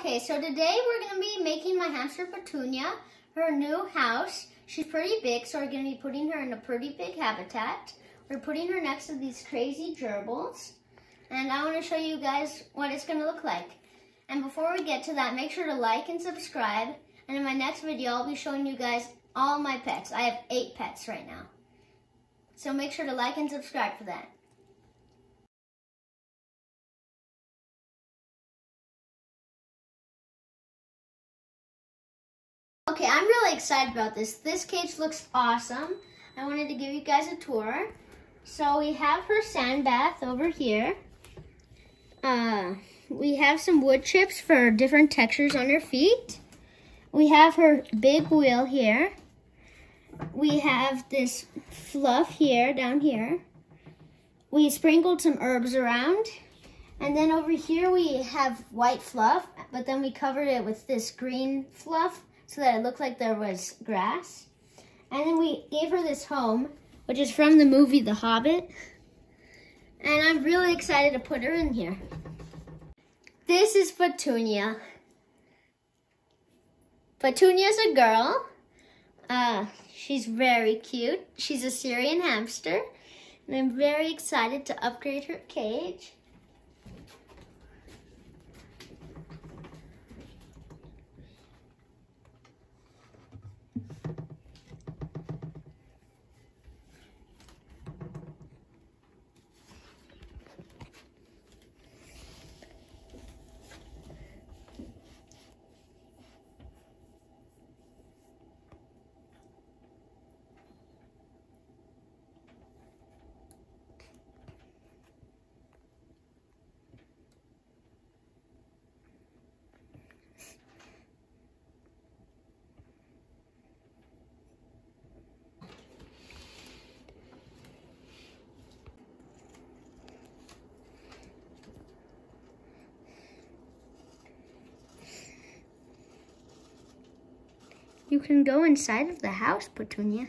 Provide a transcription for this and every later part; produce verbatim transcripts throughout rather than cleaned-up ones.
Okay, so today we're going to be making my hamster Petunia her new house. She's pretty big, so we're going to be putting her in a pretty big habitat. We're putting her next to these crazy gerbils. And I want to show you guys what it's going to look like. And before we get to that, make sure to like and subscribe. And in my next video, I'll be showing you guys all my pets. I have eight pets right now. So make sure to like and subscribe for that. Okay, I'm really excited about this. This cage looks awesome. I wanted to give you guys a tour. So we have her sand bath over here. Uh, we have some wood chips for different textures on her feet. We have her big wheel here. We have this fluff here, down here. We sprinkled some herbs around. And then over here we have white fluff, but then we covered it with this green fluff so that it looked like there was grass. And then we gave her this home, which is from the movie The Hobbit. And I'm really excited to put her in here. This is Petunia. Petunia's a girl. Uh, she's very cute. She's a Syrian hamster. And I'm very excited to upgrade her cage. You can go inside of the house, Petunia.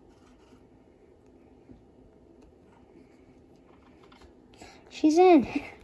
She's in.